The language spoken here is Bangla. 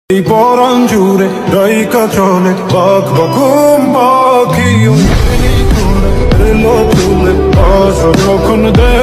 এই পরাণ জুড়ে ডাইকা চলে বাঘ বাঘুম পাখি রেলো তুলে আশা যখন দেয়